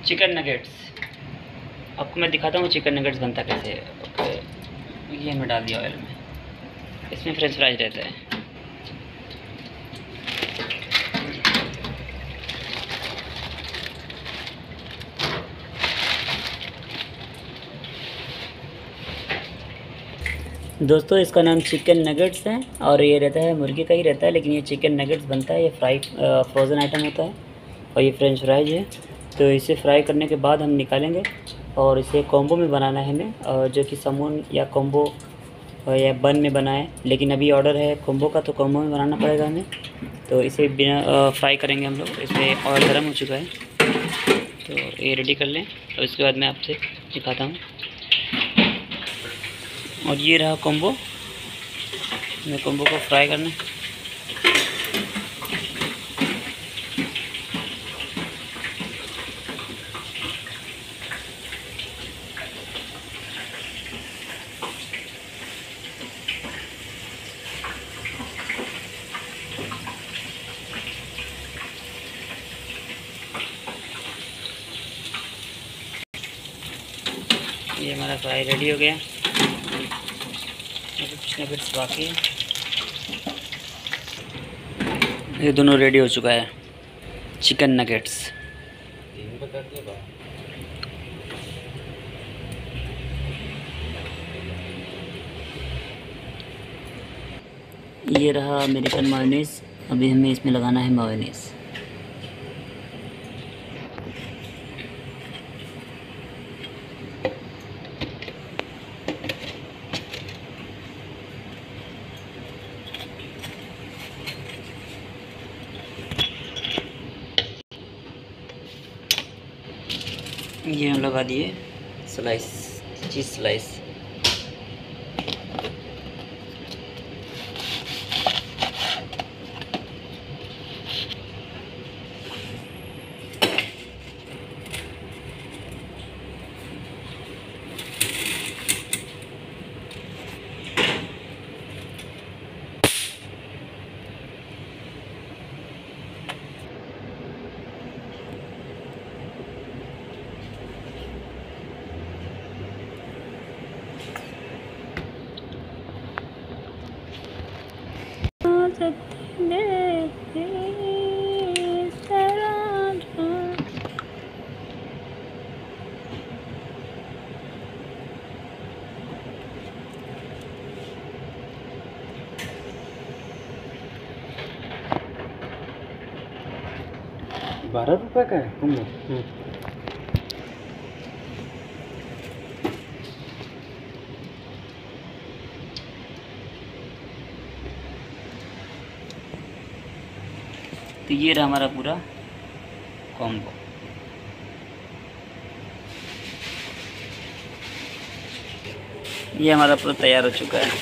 Chicken nuggets. आपको मैं दिखाता हूँ चिकन नगेट्स बनता कैसे है। ओके, ये मैं डाल दिया ऑयल में। इसमें फ्रेंच फ्राइज रहता है। दोस्तों इसका नाम चिकन नगेट्स है और ये रहता है मुर्गी का ही रहता है, लेकिन ये चिकन नगेट्स बनता है। ये फ्रोज़न आइटम होता है और ये फ्रेंच फ्राइज है। तो इसे फ्राई करने के बाद हम निकालेंगे और इसे कॉम्बो में बनाना है हमें, और जो कि समून या कॉम्बो या बन में बनाए, लेकिन अभी ऑर्डर है कॉम्बो का, तो कॉम्बो में बनाना पड़ेगा हमें। तो इसे बिना फ्राई करेंगे हम लोग। इसमें ऑयल गर्म हो चुका है, तो ये रेडी कर लें और इसके बाद मैं आपसे दिखाता हूँ। और ये रहा कॉम्बो। मैं कॉम्बो को फ्राई करना। ये हमारा फ्राई रेडी हो गया। कुछ नगेट्स बाकी है। ये दोनों रेडी हो चुका है, चिकन नगेट्स। ये रहा अमेरिकन मायोनीज़। अभी हमें इसमें लगाना है मायोनीज़। ये हम लगा दिए स्लाइस, चीज़ स्लाइस। ₹12 का है कॉम्बो। तो ये रहा हमारा पूरा कॉम्बो। ये हमारा पूरा तैयार हो चुका है।